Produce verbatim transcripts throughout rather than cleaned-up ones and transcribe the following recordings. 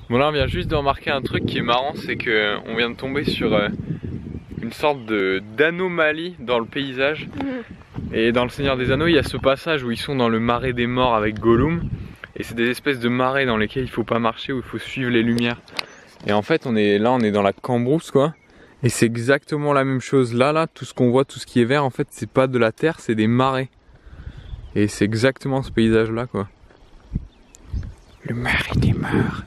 Bon là on vient juste de remarquer un truc qui est marrant, c'est que on vient de tomber sur euh, une sorte de d'anomalie dans le paysage. Mmh. Et dans le Seigneur des Anneaux il y a ce passage où ils sont dans le marais des morts avec Gollum. Et c'est des espèces de marais dans lesquels il faut pas marcher, où il faut suivre les lumières. Et en fait on est là, on est dans la Cambrousse quoi. Et c'est exactement la même chose. Là, là, tout ce qu'on voit, tout ce qui est vert, en fait c'est pas de la terre, c'est des marais. Et c'est exactement ce paysage là quoi. Le marais des morts.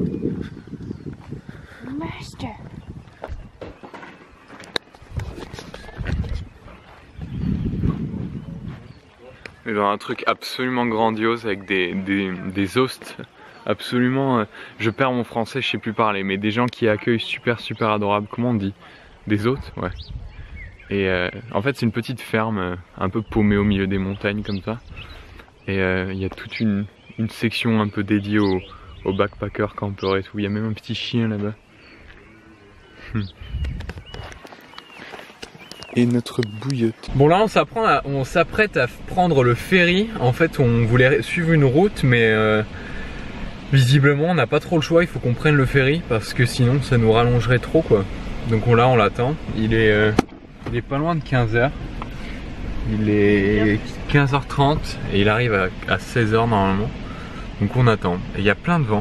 Master. Et dans un truc absolument grandiose avec des, des, des hostes absolument... Euh, je perds mon français, je sais plus parler, mais des gens qui accueillent super super adorables. Comment on dit? Des hôtes? Ouais. Et euh, en fait c'est une petite ferme euh, un peu paumée au milieu des montagnes comme ça. Et il euh, y a toute une, une section un peu dédiée aux, aux backpackers, campeurs et tout. Il y a même un petit chien là-bas. Hmm. Et notre bouillotte. Bon là on s'apprête à prendre le ferry. En fait on voulait suivre une route mais euh, visiblement on n'a pas trop le choix. Il faut qu'on prenne le ferry parce que sinon ça nous rallongerait trop quoi. Donc on, là on l'attend. Il est, euh, il est pas loin de quinze heures. Il est quinze heures trente et il arrive à, à seize heures normalement. Donc on attend. Et il y a plein de vent.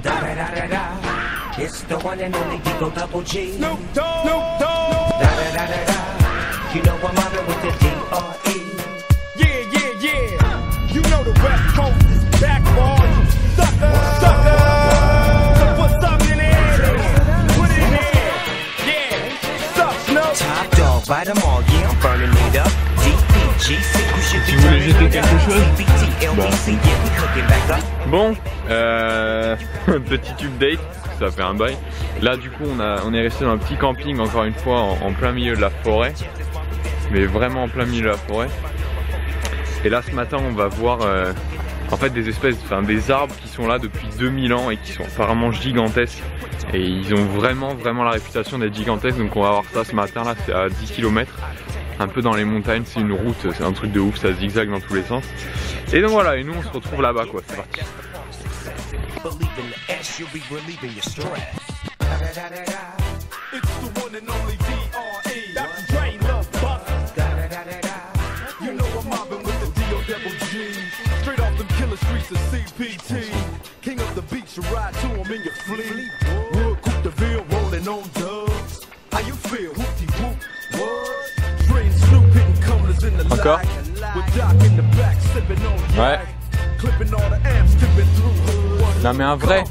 You know I'm mobbing with the D R E. Yeah, yeah, yeah. You know the West Coast is back for all you suckers, suckers. So put something in there, put it in there. Yeah, suck, Snow. Top dog, bite them all, yeah, I'm burning it up. D P G C, you should be turning it up. B T L B C, yeah, we hooking back up. Bon, euh, petit update, ça fait un bail. Là du coup on, a, on est resté dans un petit camping encore une fois en, en plein milieu de la forêt. Mais vraiment en plein milieu de la forêt. Et là ce matin on va voir euh, en fait des espèces, enfin des arbres qui sont là depuis deux mille ans et qui sont apparemment gigantesques. Et ils ont vraiment vraiment la réputation d'être gigantesques. Donc on va voir ça ce matin là, c'est à dix kilomètres. Un peu dans les montagnes, c'est une route, c'est un truc de ouf, ça zigzague dans tous les sens. Et donc voilà, et nous on se retrouve là-bas quoi, c'est parti. Encore? Ouais. Non mais un vrai.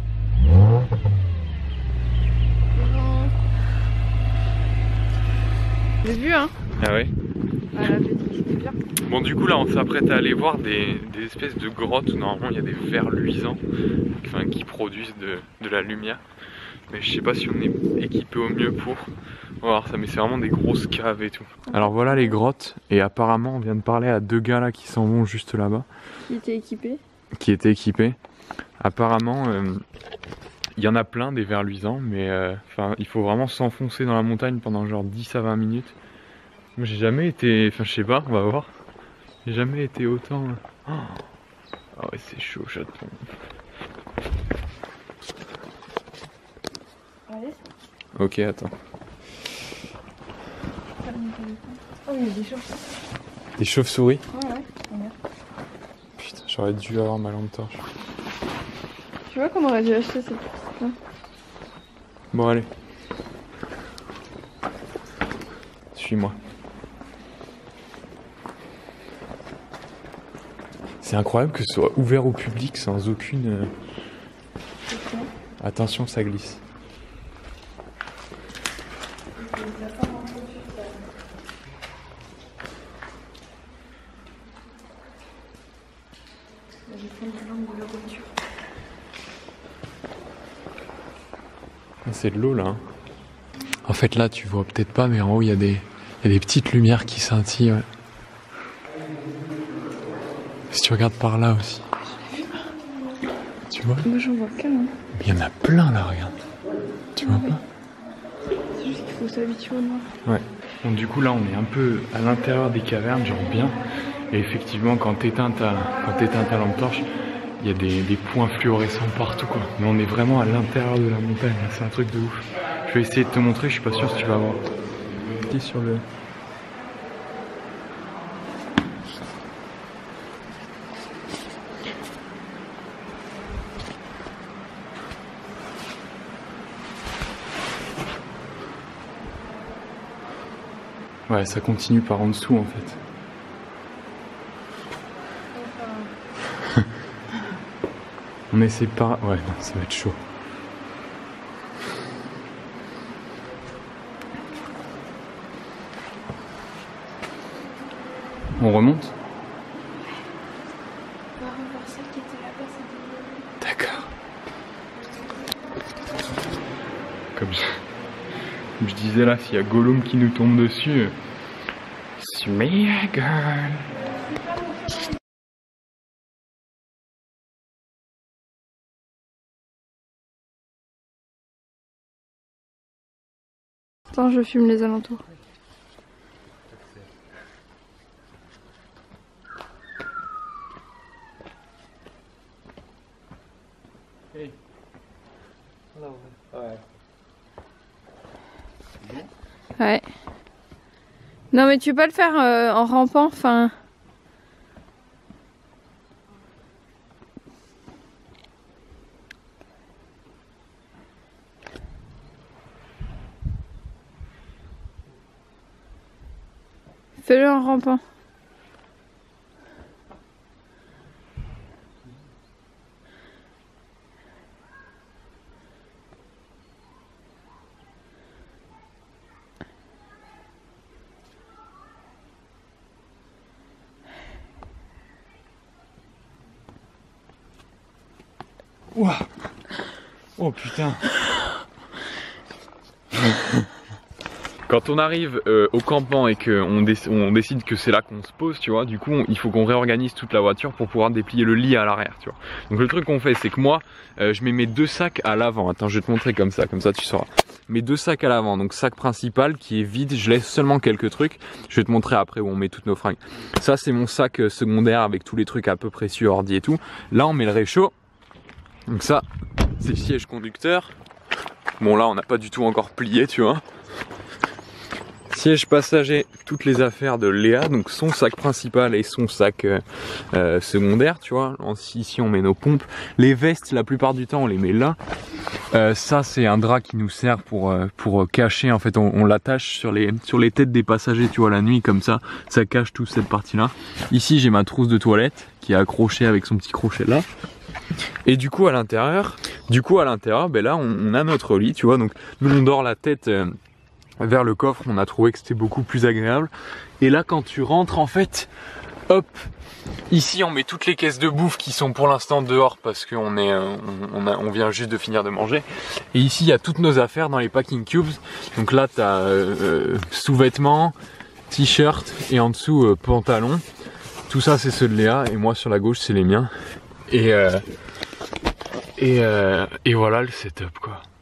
J'ai vu hein. Ah oui. Voilà, j'ai dit que c'était bien. Bon du coup là on s'apprête à aller voir des, des espèces de grottes où normalement il y a des vers luisants, enfin, qui produisent de, de la lumière. Mais je sais pas si on est équipé au mieux pour. On va voir ça, mais c'est vraiment des grosses caves et tout. Alors voilà les grottes, et apparemment on vient de parler à deux gars là qui s'en vont juste là-bas. Qui étaient équipés. Qui étaient équipés. Apparemment il euh, y en a plein des vers luisants, mais euh, il faut vraiment s'enfoncer dans la montagne pendant genre dix à vingt minutes. Moi j'ai jamais été, enfin je sais pas, on va voir. J'ai jamais été autant... Oh, oh ouais c'est chaud chaton. Allez. Ok attends. Oh il y a des chauves-souris. Des chauves-souris? Ouais ouais, regarde. Putain j'aurais dû avoir ma lampe torche. Tu vois qu'on aurait dû acheter cette petite-là. Bon allez. Suis-moi. C'est incroyable que ce soit ouvert au public sans aucune... Euh... Attention, ça glisse. C'est de l'eau là. Hein. En fait là tu vois peut-être pas mais en haut il y a des, il y a des petites lumières qui scintillent. Ouais. Si tu regardes par là aussi. Tu vois? Moi j'en vois qu'un. Hein. Il y en a plein là, regarde. Tu vois ouais. pas? C'est juste qu'il faut s'habituer au noir. Ouais. Donc du coup là on est un peu à l'intérieur des cavernes, genre bien. Et effectivement quand t'éteins ta, quand t'éteins ta lampe torche, il y a des, des points fluorescents partout quoi. Mais on est vraiment à l'intérieur de la montagne, c'est un truc de ouf. Je vais essayer de te montrer, je suis pas sûr si tu vas voir. T'es sur le... Ouais, ça continue par en dessous en fait. On essaie pas... Ouais, non, ça va être chaud. On remonte? On va revoir celle qui était là-bas, c'était... D'accord. Comme je... Comme je disais là, s'il y a Gollum qui nous tombe dessus... Sméagol. Attends, je filme les alentours. Hey. Ouais. Ouais. Non mais tu peux pas le faire euh, en rampant, enfin... Fais-le en rampant. Ouah. Oh putain. Quand on arrive euh, au campement et qu'on déc on décide que c'est là qu'on se pose, tu vois, du coup on, il faut qu'on réorganise toute la voiture pour pouvoir déplier le lit à l'arrière, tu vois. Donc le truc qu'on fait, c'est que moi, euh, je mets mes deux sacs à l'avant. Attends, je vais te montrer comme ça, comme ça tu sauras. Mes deux sacs à l'avant, donc sac principal qui est vide, je laisse seulement quelques trucs. Je vais te montrer après où on met toutes nos fringues. Ça c'est mon sac secondaire avec tous les trucs un peu précieux, ordi et tout. Là on met le réchaud. Donc ça, c'est le siège conducteur. Bon là on n'a pas du tout encore plié, tu vois. Siège passager, toutes les affaires de Léa, donc son sac principal et son sac euh, euh, secondaire, tu vois. Ici on met nos pompes. Les vestes, la plupart du temps on les met là. Euh, ça c'est un drap qui nous sert pour, euh, pour cacher, en fait on, on l'attache sur les, sur les têtes des passagers, tu vois, la nuit comme ça. Ça cache toute cette partie là. Ici j'ai ma trousse de toilette qui est accrochée avec son petit crochet là. Et du coup à l'intérieur, du coup à l'intérieur, ben là on, on a notre lit, tu vois. Donc nous on dort la tête... Euh, vers le coffre, on a trouvé que c'était beaucoup plus agréable. Et là quand tu rentres en fait, hop, ici on met toutes les caisses de bouffe qui sont pour l'instant dehors parce qu'on est, on, on, a, on vient juste de finir de manger. Et ici il y a toutes nos affaires dans les packing cubes. Donc là tu as euh, sous-vêtements, t-shirt et en dessous euh, pantalon. Tout ça c'est ceux de Léa et moi sur la gauche c'est les miens. Et, euh, et, euh, et voilà le setup quoi.